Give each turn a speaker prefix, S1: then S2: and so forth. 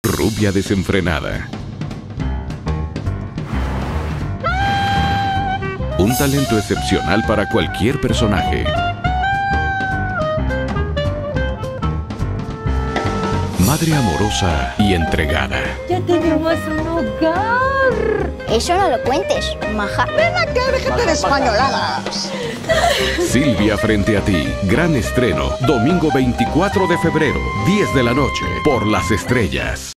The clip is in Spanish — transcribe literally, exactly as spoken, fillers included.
S1: Rubia desenfrenada. Un talento excepcional para cualquier personaje. Madre amorosa y entregada.
S2: ¡Ya tenemos un hogar!
S3: Eso no lo cuentes, maja.
S2: ¡Ven acá, déjate de españoladas!
S1: Silvia frente a ti. Gran estreno. Domingo veinticuatro de febrero, diez de la noche. Por Las Estrellas.